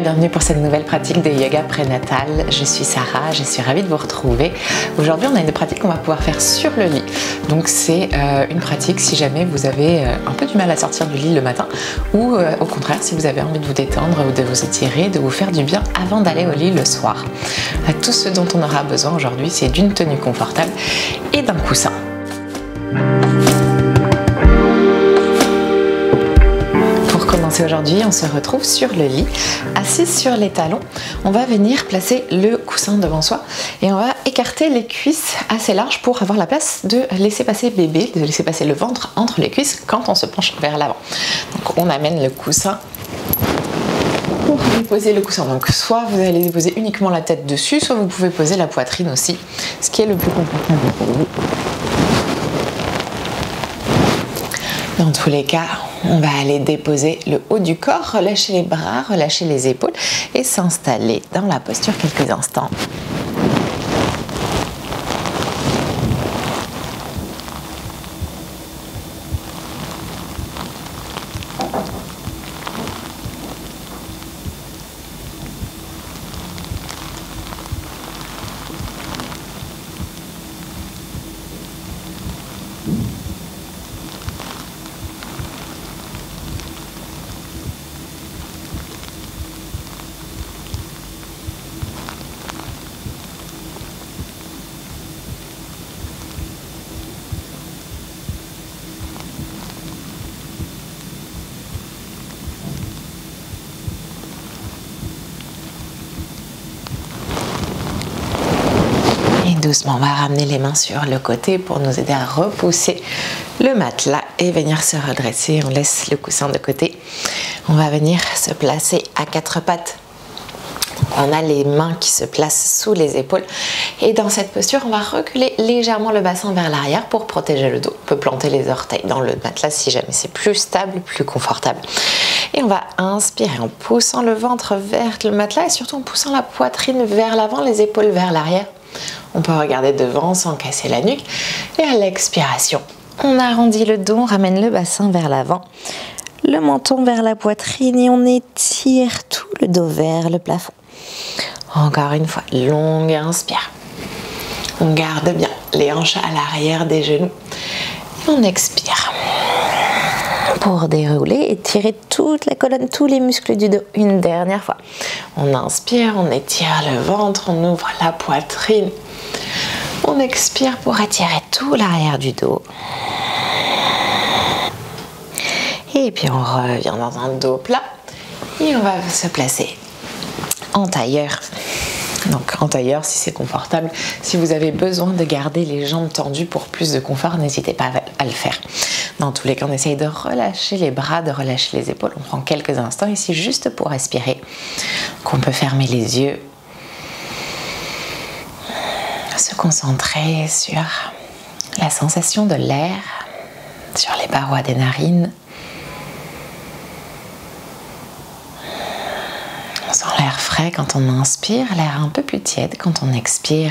bienvenue pour cette nouvelle pratique de yoga prénatal. Je suis Sarah, je suis ravie de vous retrouver. Aujourd'hui, on a une pratique qu'on va pouvoir faire sur le lit. Donc c'est une pratique si jamais vous avez un peu du mal à sortir du lit le matin ou au contraire si vous avez envie de vous détendre ou de vous étirer, de vous faire du bien avant d'aller au lit le soir. Tout ce dont on aura besoin aujourd'hui, c'est d'une tenue confortable et d'un coussin. Aujourd'hui, on se retrouve sur le lit, assis sur les talons. On va venir placer le coussin devant soi et on va écarter les cuisses assez larges pour avoir la place de laisser passer bébé, de laisser passer le ventre entre les cuisses quand on se penche vers l'avant. Donc on amène le coussin pour déposer le coussin. Donc soit vous allez déposer uniquement la tête dessus, soit vous pouvez poser la poitrine aussi, ce qui est le plus confortable pour vous. Dans tous les cas, on va aller déposer le haut du corps, relâcher les bras, relâcher les épaules et s'installer dans la posture quelques instants. Doucement, on va ramener les mains sur le côté pour nous aider à repousser le matelas et venir se redresser. On laisse le coussin de côté. On va venir se placer à quatre pattes. On a les mains qui se placent sous les épaules et dans cette posture, on va reculer légèrement le bassin vers l'arrière pour protéger le dos. On peut planter les orteils dans le matelas si jamais c'est plus stable, plus confortable. Et on va inspirer en poussant le ventre vers le matelas et surtout en poussant la poitrine vers l'avant, les épaules vers l'arrière. On peut regarder devant sans casser la nuque. Et à l'expiration, on arrondit le dos, on ramène le bassin vers l'avant, le menton vers la poitrine et on étire tout le dos vers le plafond. Encore une fois, longue inspire. On garde bien les hanches à l'arrière des genoux. Et on expire. Pour dérouler, étirer toute la colonne, tous les muscles du dos une dernière fois. On inspire, on étire le ventre, on ouvre la poitrine. On expire pour étirer tout l'arrière du dos. Et puis on revient dans un dos plat. Et on va se placer en tailleur. Donc en tailleur si c'est confortable. Si vous avez besoin de garder les jambes tendues pour plus de confort, n'hésitez pas à le faire. Dans tous les cas, on essaye de relâcher les bras, de relâcher les épaules. On prend quelques instants ici juste pour respirer. Donc on peut fermer les yeux. Se concentrer sur la sensation de l'air, sur les parois des narines. On sent l'air frais quand on inspire, l'air un peu plus tiède quand on expire.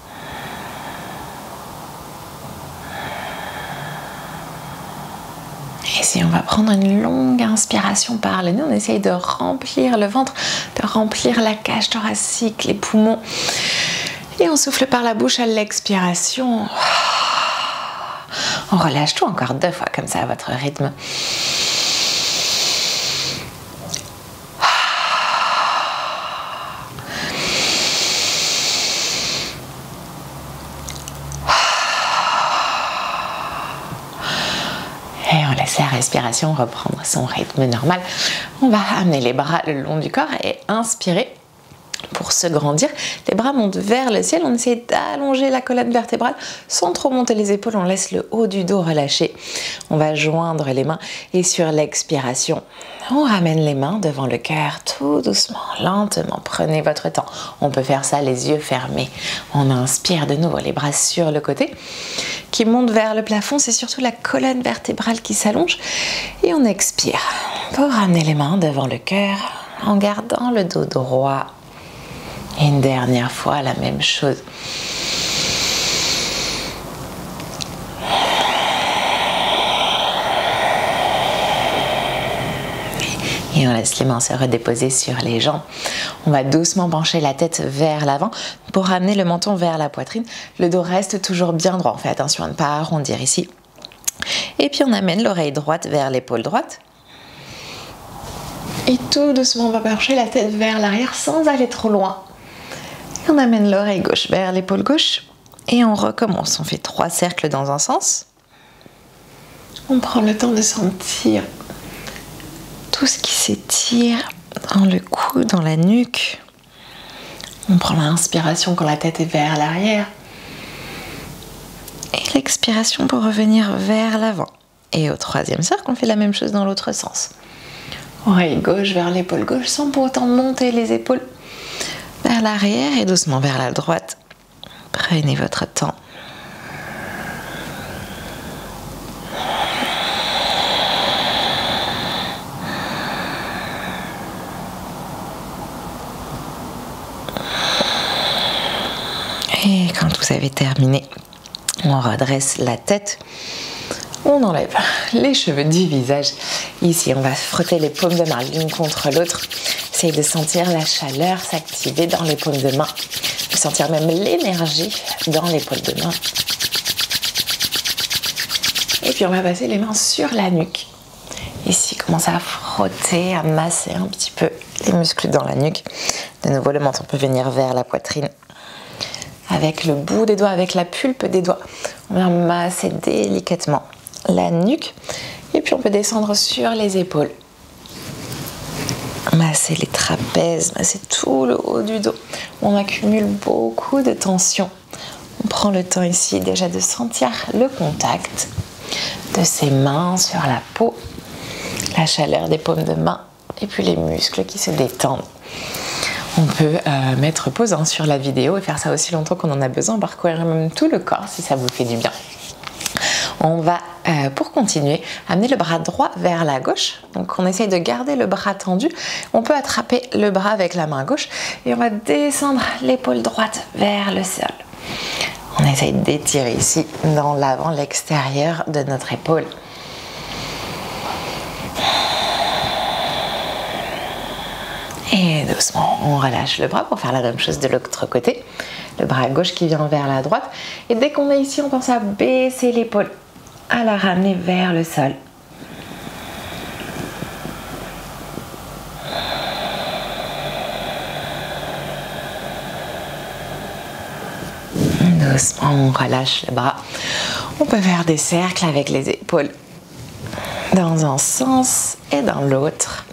Ici, on va prendre une longue inspiration par le nez. On essaye de remplir le ventre, de remplir la cage thoracique, les poumons. Et on souffle par la bouche à l'expiration. On relâche tout encore 2 fois comme ça à votre rythme. Et on laisse la respiration reprendre son rythme normal. On va amener les bras le long du corps et inspirer. Pour se grandir, les bras montent vers le ciel, on essaie d'allonger la colonne vertébrale sans trop monter les épaules, on laisse le haut du dos relâché. On va joindre les mains et sur l'expiration, on ramène les mains devant le cœur tout doucement, lentement, prenez votre temps. On peut faire ça les yeux fermés. On inspire de nouveau les bras sur le côté qui montent vers le plafond, c'est surtout la colonne vertébrale qui s'allonge et on expire pour ramener les mains devant le cœur en gardant le dos droit. Et une dernière fois, la même chose. Et Et on laisse les mains se redéposer sur les jambes. On va doucement pencher la tête vers l'avant pour ramener le menton vers la poitrine. Le dos reste toujours bien droit. On fait attention à ne pas arrondir ici. Et puis on amène l'oreille droite vers l'épaule droite. Et tout doucement, on va pencher la tête vers l'arrière sans aller trop loin. Et on amène l'oreille gauche vers l'épaule gauche. Et on recommence. On fait 3 cercles dans un sens. On prend le temps de sentir tout ce qui s'étire dans le cou, dans la nuque. On prend l'inspiration quand la tête est vers l'arrière. Et l'expiration pour revenir vers l'avant. Et au 3e cercle, on fait la même chose dans l'autre sens. Oreille gauche vers l'épaule gauche, sans pour autant monter les épaules vers l'arrière et doucement vers la droite. Prenez votre temps. Et quand vous avez terminé, on redresse la tête. On enlève les cheveux du visage. Ici, on va frotter les paumes de main l'une contre l'autre. Essayez de sentir la chaleur s'activer dans les paumes de main. De sentir même l'énergie dans les paumes de main. Et puis, on va passer les mains sur la nuque. Ici, commencez à frotter, à masser un petit peu les muscles dans la nuque. De nouveau, le menton peut venir vers la poitrine. Avec le bout des doigts, avec la pulpe des doigts, on vient masser délicatement la nuque. Et puis on peut descendre sur les épaules. Masser les trapèzes, masser tout le haut du dos. On accumule beaucoup de tension. On prend le temps ici déjà de sentir le contact de ses mains sur la peau, la chaleur des paumes de main et puis les muscles qui se détendent. On peut mettre pause sur la vidéo et faire ça aussi longtemps qu'on en a besoin, parcourir même tout le corps si ça vous fait du bien. On va, pour continuer, amener le bras droit vers la gauche. Donc on essaye de garder le bras tendu. On peut attraper le bras avec la main gauche et on va descendre l'épaule droite vers le sol. On essaye d'étirer ici dans l'avant, l'extérieur de notre épaule. Et doucement, on relâche le bras pour faire la même chose de l'autre côté. Le bras gauche qui vient vers la droite. Et dès qu'on est ici, on pense à baisser l'épaule, à la ramener vers le sol. Doucement, on relâche le bras. On peut faire des cercles avec les épaules dans un sens et dans l'autre.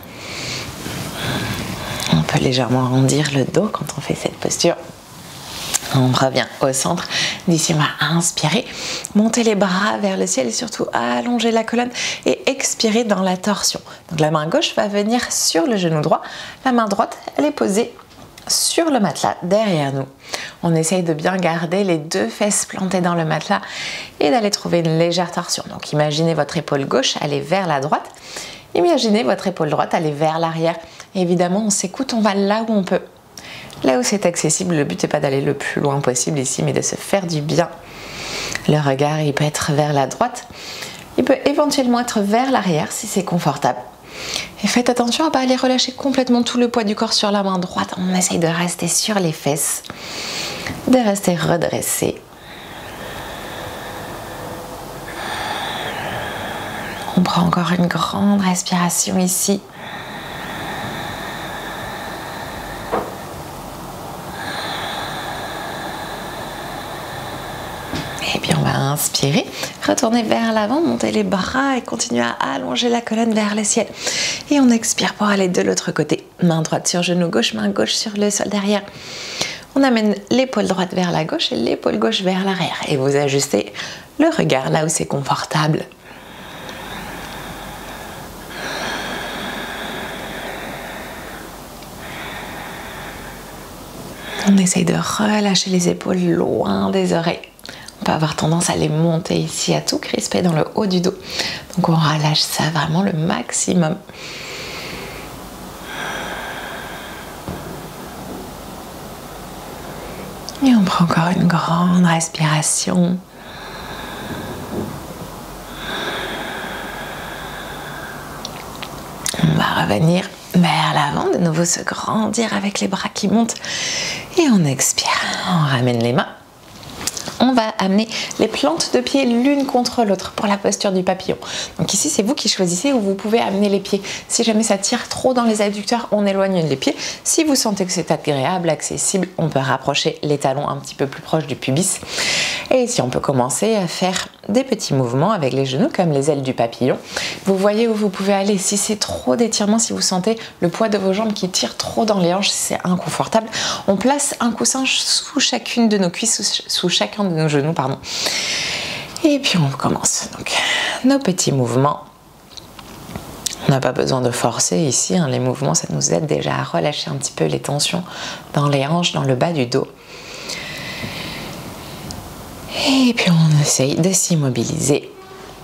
On peut légèrement arrondir le dos quand on fait cette posture. On revient au centre. D'ici, on va inspirer, monter les bras vers le ciel et surtout allonger la colonne et expirer dans la torsion. Donc la main gauche va venir sur le genou droit. La main droite, elle est posée sur le matelas derrière nous. On essaye de bien garder les deux fesses plantées dans le matelas et d'aller trouver une légère torsion. Donc imaginez votre épaule gauche aller vers la droite. Imaginez votre épaule droite aller vers l'arrière. Évidemment, on s'écoute, on va là où on peut. Là où c'est accessible, le but n'est pas d'aller le plus loin possible ici, mais de se faire du bien. Le regard, il peut être vers la droite. Il peut éventuellement être vers l'arrière si c'est confortable. Et faites attention à ne pas aller relâcher complètement tout le poids du corps sur la main droite. On essaye de rester sur les fesses, de rester redressé. On prend encore une grande respiration ici. Et puis on va inspirer, retourner vers l'avant, monter les bras et continuer à allonger la colonne vers le ciel. Et on expire pour aller de l'autre côté. Main droite sur genou gauche, main gauche sur le sol derrière. On amène l'épaule droite vers la gauche et l'épaule gauche vers l'arrière. Et vous ajustez le regard là où c'est confortable. On essaye de relâcher les épaules loin des oreilles. On peut avoir tendance à les monter ici, à tout crisper dans le haut du dos. Donc on relâche ça vraiment le maximum. Et on prend encore une grande respiration. On va revenir vers l'avant, de nouveau se grandir avec les bras qui montent. Et on expire, on ramène les mains. On va amener les plantes de pied l'une contre l'autre pour la posture du papillon. Donc ici, c'est vous qui choisissez où vous pouvez amener les pieds. Si jamais ça tire trop dans les adducteurs, on éloigne les pieds. Si vous sentez que c'est agréable, accessible, on peut rapprocher les talons un petit peu plus proches du pubis. Et ici, on peut commencer à faire des petits mouvements avec les genoux comme les ailes du papillon. Vous voyez où vous pouvez aller. Si c'est trop d'étirement, si vous sentez le poids de vos jambes qui tire trop dans les hanches, si c'est inconfortable, on place un coussin sous chacune de nos cuisses, sous chacun de nos genoux, pardon. Et puis on commence. Donc, nos petits mouvements. On n'a pas besoin de forcer ici, hein. Les mouvements, ça nous aide déjà à relâcher un petit peu les tensions dans les hanches, dans le bas du dos. Et puis on essaye de s'immobiliser.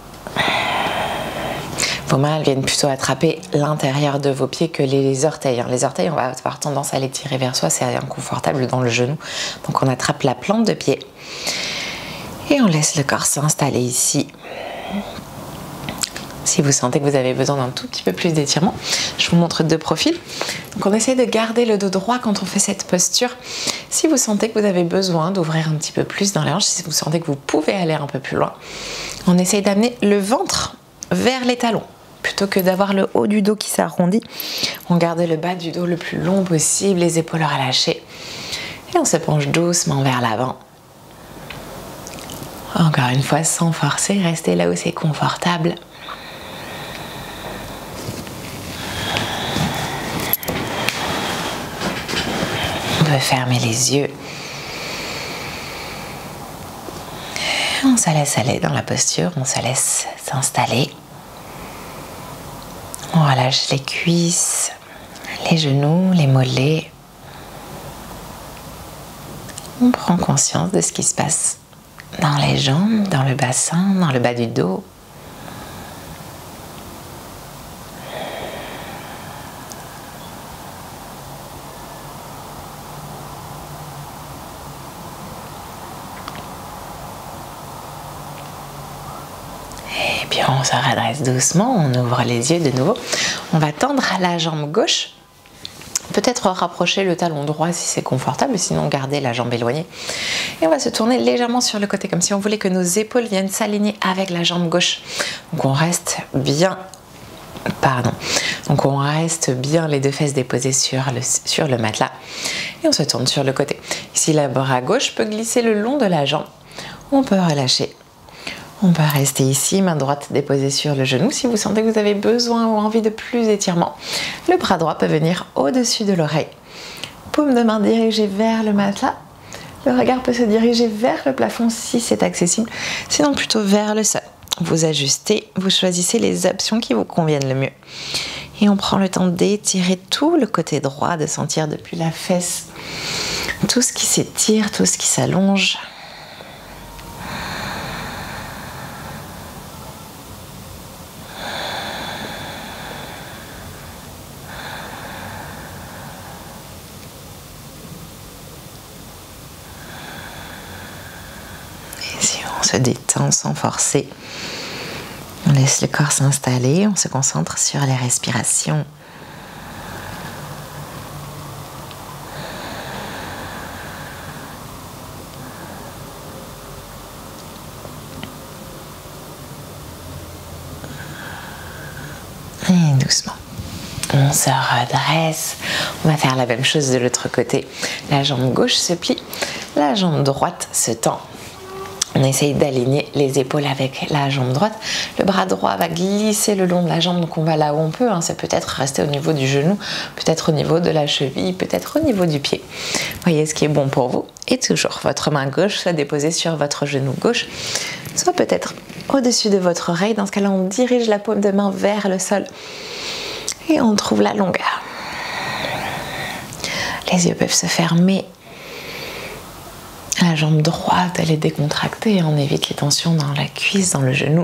Vos mains elles viennent plutôt attraper l'intérieur de vos pieds que les orteils. Les orteils, on va avoir tendance à les tirer vers soi, c'est inconfortable dans le genou. Donc on attrape la plante de pied et on laisse le corps s'installer ici. Si vous sentez que vous avez besoin d'un tout petit peu plus d'étirement, je vous montre de profil. Donc on essaie de garder le dos droit quand on fait cette posture. Si vous sentez que vous avez besoin d'ouvrir un petit peu plus dans les hanches, si vous sentez que vous pouvez aller un peu plus loin, on essaye d'amener le ventre vers les talons. Plutôt que d'avoir le haut du dos qui s'arrondit, on garde le bas du dos le plus long possible, les épaules relâchées. Et on se penche doucement vers l'avant. Encore une fois, sans forcer, restez là où c'est confortable. On peut fermer les yeux. On se laisse aller dans la posture, on se laisse s'installer. On relâche les cuisses, les genoux, les mollets. On prend conscience de ce qui se passe dans les jambes, dans le bassin, dans le bas du dos. Et puis on se redresse doucement, on ouvre les yeux de nouveau. On va tendre la jambe gauche. Peut-être rapprocher le talon droit si c'est confortable, sinon garder la jambe éloignée. Et on va se tourner légèrement sur le côté, comme si on voulait que nos épaules viennent s'aligner avec la jambe gauche. Donc on reste bien, Donc on reste bien les deux fesses déposées sur le matelas. Et on se tourne sur le côté. Ici, le bras gauche peut glisser le long de la jambe. On peut relâcher. On peut rester ici, main droite déposée sur le genou. Si vous sentez que vous avez besoin ou envie de plus d'étirement, le bras droit peut venir au-dessus de l'oreille. Paume de main dirigée vers le matelas. Le regard peut se diriger vers le plafond si c'est accessible, sinon plutôt vers le sol. Vous ajustez, vous choisissez les options qui vous conviennent le mieux. Et on prend le temps d'étirer tout le côté droit, de sentir depuis la fesse tout ce qui s'étire, tout ce qui s'allonge. On se détend sans forcer. On laisse le corps s'installer, on se concentre sur les respirations. Et doucement, on se redresse. On va faire la même chose de l'autre côté. La jambe gauche se plie, la jambe droite se tend. On essaye d'aligner les épaules avec la jambe droite. Le bras droit va glisser le long de la jambe, donc on va là où on peut. Ça peut être rester au niveau du genou, peut-être au niveau de la cheville, peut-être au niveau du pied. Voyez ce qui est bon pour vous. Et toujours, votre main gauche soit déposée sur votre genou gauche, soit peut-être au-dessus de votre oreille. Dans ce cas-là, on dirige la paume de main vers le sol et on trouve la longueur. Les yeux peuvent se fermer. La jambe droite, elle est décontractée, on évite les tensions dans la cuisse, dans le genou.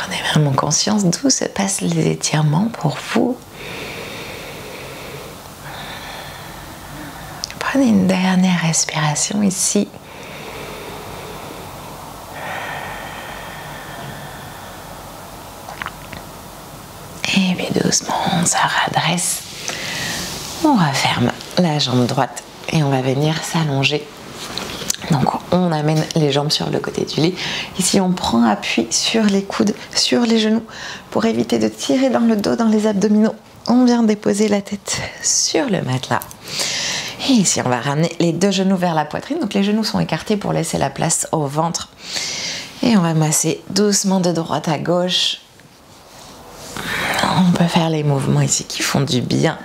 Prenez vraiment conscience d'où se passent les étirements pour vous. Prenez une dernière respiration ici. Et puis doucement, on se redresse. On referme la jambe droite et on va venir s'allonger. Donc on amène les jambes sur le côté du lit. Ici on prend appui sur les coudes, sur les genoux pour éviter de tirer dans le dos, dans les abdominaux. On vient déposer la tête sur le matelas. Et ici on va ramener les deux genoux vers la poitrine. Donc les genoux sont écartés pour laisser la place au ventre. Et on va masser doucement de droite à gauche. On peut faire les mouvements ici qui font du bien.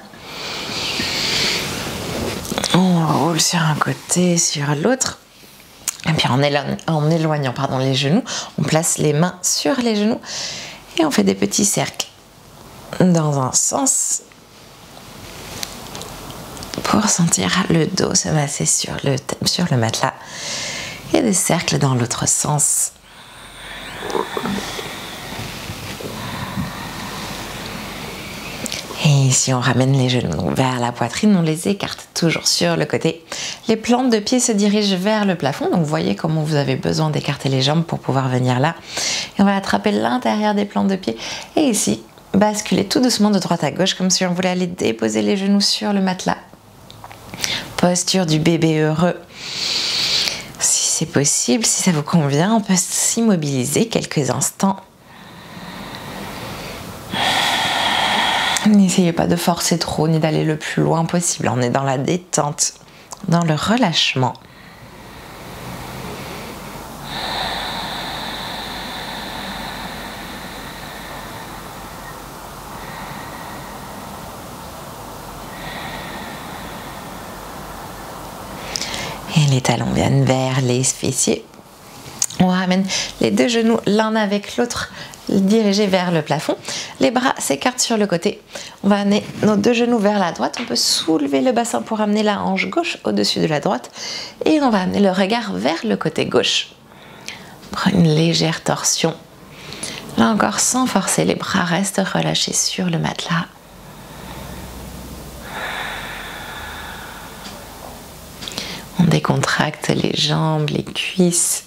On roule sur un côté, sur l'autre. Et puis en éloignant les genoux, on place les mains sur les genoux et on fait des petits cercles dans un sens pour sentir le dos se masser sur le matelas et des cercles dans l'autre sens. Et ici, on ramène les genoux vers la poitrine, on les écarte toujours sur le côté. Les plantes de pied se dirigent vers le plafond, donc voyez comment vous avez besoin d'écarter les jambes pour pouvoir venir là. Et on va attraper l'intérieur des plantes de pied. Et ici, basculer tout doucement de droite à gauche, comme si on voulait aller déposer les genoux sur le matelas. Posture du bébé heureux. Si c'est possible, si ça vous convient, on peut s'immobiliser quelques instants. N'essayez pas de forcer trop ni d'aller le plus loin possible. On est dans la détente, dans le relâchement. Et les talons viennent vers les fessiers. On ramène les deux genoux l'un avec l'autre dirigés vers le plafond. Les bras s'écartent sur le côté. On va amener nos deux genoux vers la droite. On peut soulever le bassin pour amener la hanche gauche au-dessus de la droite. Et on va amener le regard vers le côté gauche. Prends une légère torsion. Là encore, sans forcer, les bras restent relâchés sur le matelas. On décontracte les jambes, les cuisses.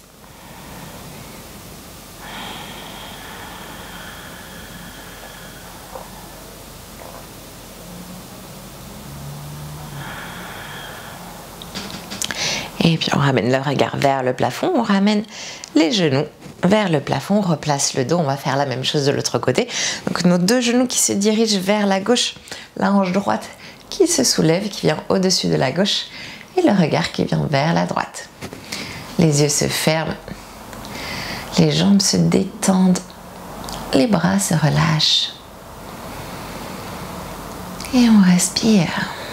Et puis on ramène le regard vers le plafond, on ramène les genoux vers le plafond, on replace le dos, on va faire la même chose de l'autre côté. Donc nos deux genoux qui se dirigent vers la gauche, la hanche droite qui se soulève, qui vient au-dessus de la gauche et le regard qui vient vers la droite. Les yeux se ferment, les jambes se détendent, les bras se relâchent et on respire.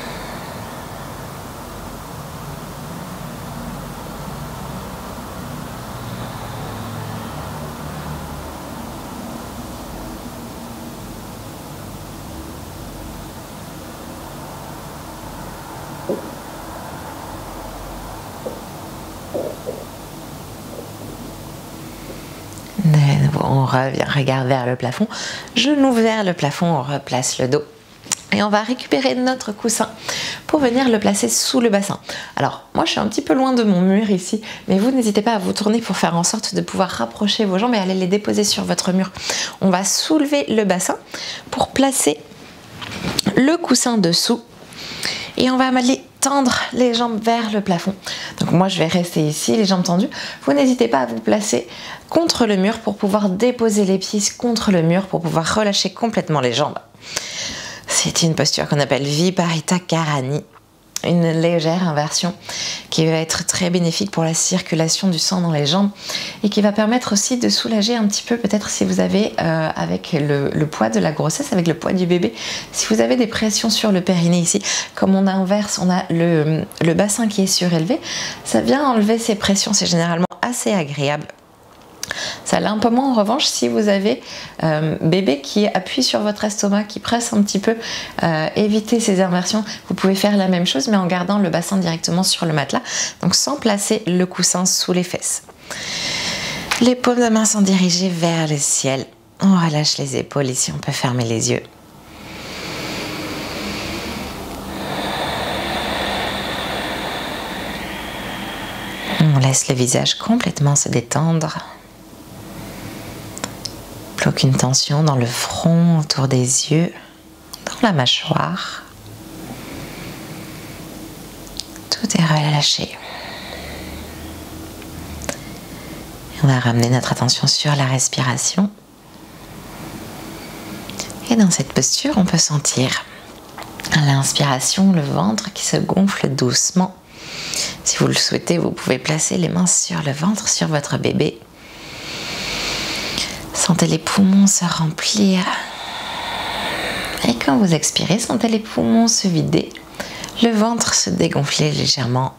On revient, regarde vers le plafond, genou vers le plafond, on replace le dos. Et on va récupérer notre coussin pour venir le placer sous le bassin. Alors, moi je suis un petit peu loin de mon mur ici, mais vous n'hésitez pas à vous tourner pour faire en sorte de pouvoir rapprocher vos jambes et aller les déposer sur votre mur. On va soulever le bassin pour placer le coussin dessous et on va aller tendre les jambes vers le plafond. Donc moi je vais rester ici, les jambes tendues. Vous n'hésitez pas à vous placer contre le mur pour pouvoir déposer les pieds contre le mur pour pouvoir relâcher complètement les jambes. C'est une posture qu'on appelle Viparita Karani, une légère inversion qui va être très bénéfique pour la circulation du sang dans les jambes et qui va permettre aussi de soulager un petit peu, peut-être si vous avez, avec le poids de la grossesse, avec le poids du bébé, si vous avez des pressions sur le périnée ici, comme on inverse, on a le bassin qui est surélevé, ça vient enlever ces pressions, c'est généralement assez agréable. Ça l'est un peu moins en revanche si vous avez bébé qui appuie sur votre estomac, qui presse un petit peu, évitez ces inversions. Vous pouvez faire la même chose mais en gardant le bassin directement sur le matelas, donc sans placer le coussin sous les fesses. Les paumes de main sont dirigées vers le ciel On relâche les épaules. Ici, on peut fermer les yeux. On laisse le visage complètement se détendre. Plus aucune tension dans le front, autour des yeux, dans la mâchoire. Tout est relâché. On va ramener notre attention sur la respiration. Et dans cette posture, on peut sentir à l'inspiration le ventre qui se gonfle doucement. Si vous le souhaitez, vous pouvez placer les mains sur le ventre, sur votre bébé. Sentez les poumons se remplir. Et quand vous expirez, sentez les poumons se vider, le ventre se dégonfler légèrement.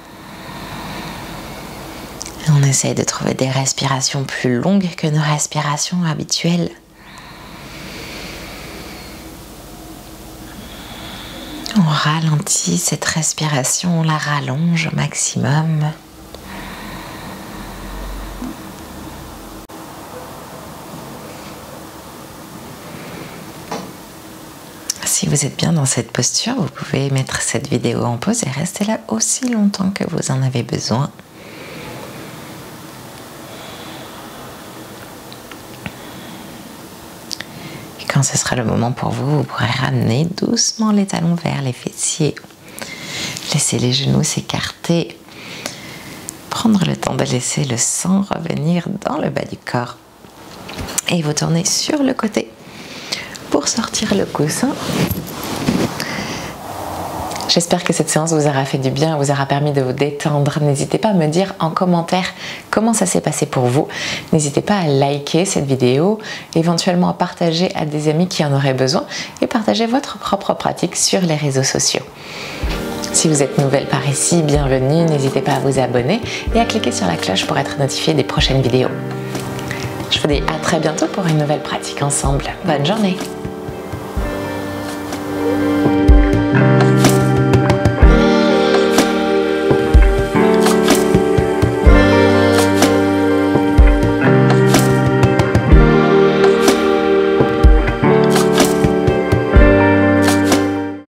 Et on essaye de trouver des respirations plus longues que nos respirations habituelles. On ralentit cette respiration, on la rallonge au maximum. Si vous êtes bien dans cette posture, vous pouvez mettre cette vidéo en pause et rester là aussi longtemps que vous en avez besoin. Quand ce sera le moment pour vous, vous pourrez ramener doucement les talons vers les fessiers. Laissez les genoux s'écarter. Prendre le temps de laisser le sang revenir dans le bas du corps. Et vous tournez sur le côté pour sortir le coussin. J'espère que cette séance vous aura fait du bien, vous aura permis de vous détendre. N'hésitez pas à me dire en commentaire comment ça s'est passé pour vous. N'hésitez pas à liker cette vidéo, éventuellement à partager à des amis qui en auraient besoin et partager votre propre pratique sur les réseaux sociaux. Si vous êtes nouvelle par ici, bienvenue. N'hésitez pas à vous abonner et à cliquer sur la cloche pour être notifié des prochaines vidéos. Je vous dis à très bientôt pour une nouvelle pratique ensemble. Bonne journée!